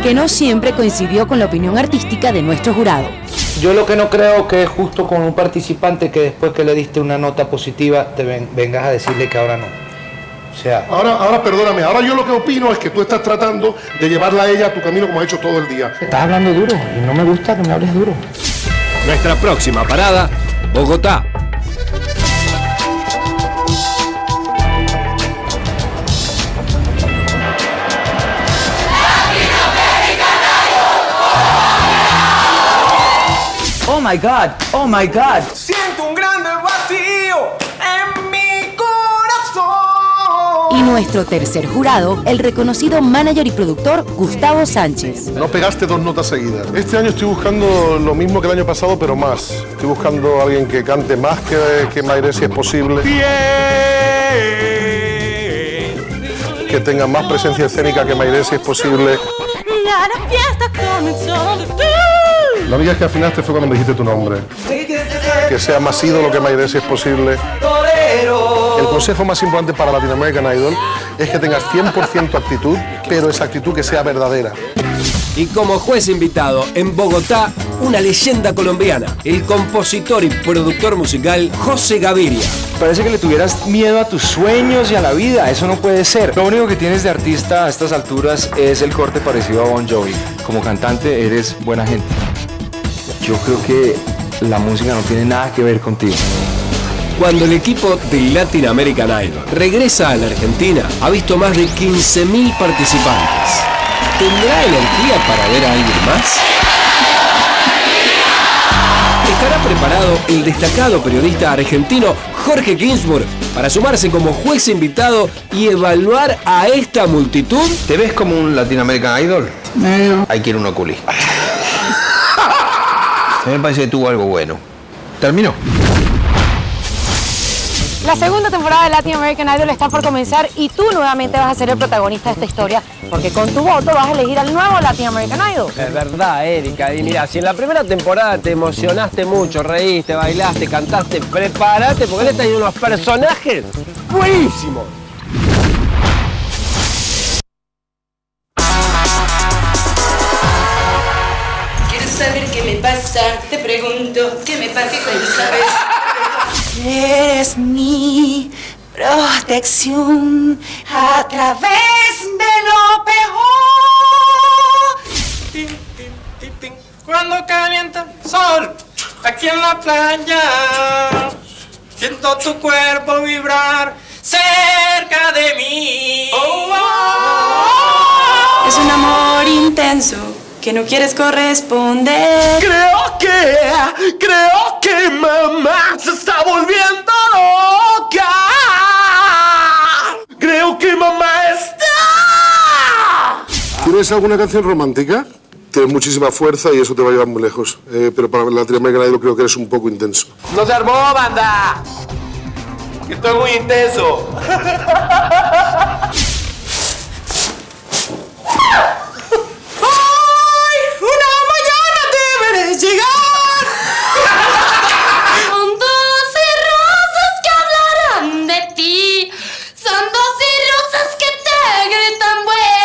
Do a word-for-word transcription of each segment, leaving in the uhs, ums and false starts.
que no siempre coincidió con la opinión artística de nuestro jurado. Yo lo que no creo que es justo con un participante que después que le diste una nota positiva te ven, vengas a decirle que ahora no. O sea... Ahora, ahora perdóname, ahora yo lo que opino es que tú estás tratando de llevarla a ella a tu camino como has hecho todo el día. Estás hablando duro y no me gusta que me hables duro. Nuestra próxima parada, Bogotá. Oh my God, oh my God. Siento un grande vacío en mi corazón. Y nuestro tercer jurado, el reconocido manager y productor Gustavo Sánchez. No pegaste dos notas seguidas. Este año estoy buscando lo mismo que el año pasado, pero más. Estoy buscando a alguien que cante más que, que Mayre, si es posible. Bien. Que tenga más presencia escénica que Mayre, si es posible. Ya la fiesta comenzó. La única vez que afinaste fue cuando me dijiste tu nombre. Que sea más ídolo que Mayre, si es posible. El consejo más importante para Latin American Idol es que tengas cien por ciento actitud, pero esa actitud que sea verdadera. Y como juez invitado en Bogotá, una leyenda colombiana, el compositor y productor musical José Gaviria. Parece que le tuvieras miedo a tus sueños y a la vida, eso no puede ser. Lo único que tienes de artista a estas alturas es el corte parecido a Bon Jovi. Como cantante eres buena gente. Yo creo que la música no tiene nada que ver contigo. Cuando el equipo de Latin American Idol regresa a la Argentina, ha visto más de quince mil participantes. ¿Tendrá energía para ver a alguien más? ¿Estará preparado el destacado periodista argentino Jorge Ginsburg para sumarse como juez invitado y evaluar a esta multitud? ¿Te ves como un Latin American Idol? No. Hay que ir a un oculista. A mí me parece que tuvo algo bueno. ¿Terminó? La segunda temporada de Latin American Idol está por comenzar y tú nuevamente vas a ser el protagonista de esta historia, porque con tu voto vas a elegir al nuevo Latin American Idol. Es verdad, Erika. Y mira, si en la primera temporada te emocionaste mucho, reíste, bailaste, cantaste, prepárate, porque le están unos personajes buenísimos. ¿Quieres saber qué me pasa? Te pregunto, ¿qué me pasa cuando sabes? Eres mi protección a través de lo peor. Tin, tin, tin, tin. Cuando calienta el sol aquí en la playa, siento tu cuerpo vibrar cerca de mí. Oh, oh, oh. Es un amor intenso que no quieres corresponder. Creo que, creo que mamá se está volviendo loca. Creo que mamá está. ¿Tienes alguna canción romántica? Tienes muchísima fuerza y eso te va a llevar muy lejos. Eh, pero para Latin American Idol creo que eres un poco intenso. ¡No se armó, banda! Que estoy muy intenso. Llegar. Son doce rosas que hablarán de ti. Son doce rosas que te gritan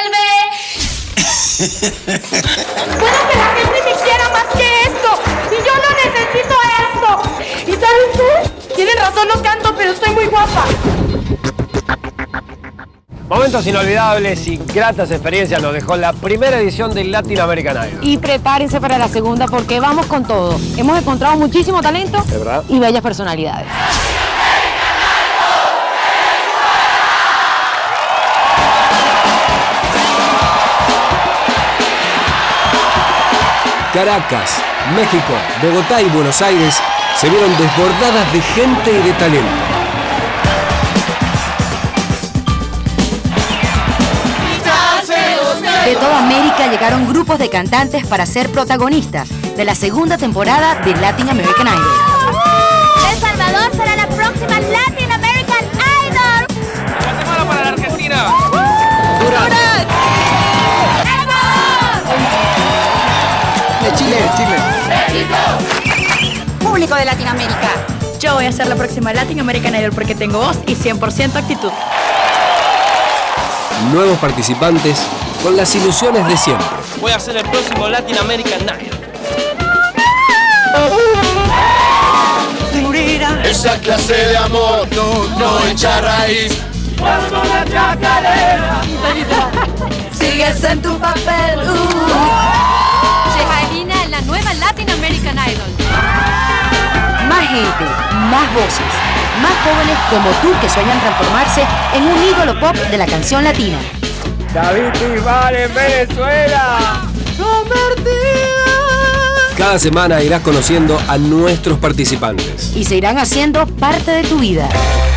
vuelve. Puedo que la gente me quiera más que esto y yo no necesito esto. ¿Y saben qué? Tienen razón, no canto, pero estoy muy guapa. Momentos inolvidables y gratas experiencias nos dejó la primera edición del Latin American Idol. Y prepárense para la segunda porque vamos con todo. Hemos encontrado muchísimo talento y bellas personalidades. Caracas, México, Bogotá y Buenos Aires se vieron desbordadas de gente y de talento. De toda América llegaron grupos de cantantes para ser protagonistas de la segunda temporada de Latin American Idol. El Salvador será la próxima Latin American Idol. Guatemala para la Argentina. De Chile, de Chile. Público de Latinoamérica. Yo voy a ser la próxima Latin American Idol porque tengo voz y cien por ciento actitud. Nuevos participantes con las ilusiones de siempre. voy a ser el próximo Latin American Idol. Esa clase de amor no, no echa raíz. Cuando la chacarera sigues en tu papel. Uh. Shehairina en la nueva Latin American Idol. Más gente, más voces, más jóvenes como tú que sueñan transformarse en un ídolo pop de la canción latina. David Bisbal en Venezuela. Cada semana irás conociendo a nuestros participantes. Y se irán haciendo parte de tu vida.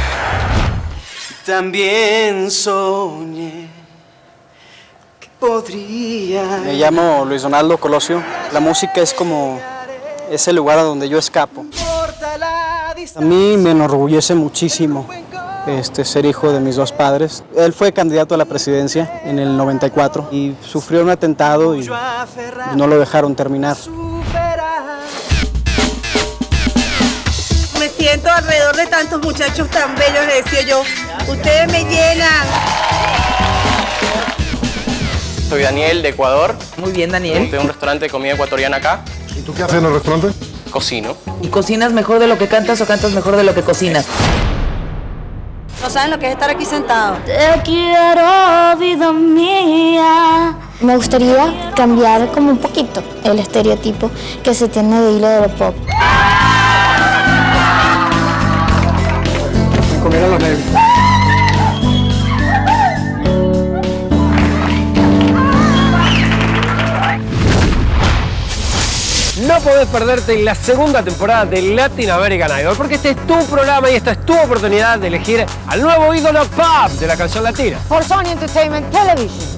También soñé que podría... Me llamo Luis Donaldo Colosio. La música es como ese lugar a donde yo escapo. A mí me enorgullece muchísimo este, ser hijo de mis dos padres. Él fue candidato a la presidencia en el noventa y cuatro y sufrió un atentado y, y no lo dejaron terminar. Me siento alrededor de tantos muchachos tan bellos, le decía yo. Ustedes me llenan. Soy Daniel de Ecuador. Muy bien, Daniel. Tengo un restaurante de comida ecuatoriana acá. ¿Y tú qué haces en el restaurante? Cocino. ¿Y cocinas mejor de lo que cantas o cantas mejor de lo que cocinas? No saben lo que es estar aquí sentado. Te quiero, vida mía. Me gustaría cambiar como un poquito el estereotipo que se tiene de hilo de pop. Comer a los nervios. No podés perderte en la segunda temporada de Latin American Idol, porque este es tu programa y esta es tu oportunidad de elegir al nuevo ídolo pop de la canción latina. Por Sony Entertainment Television.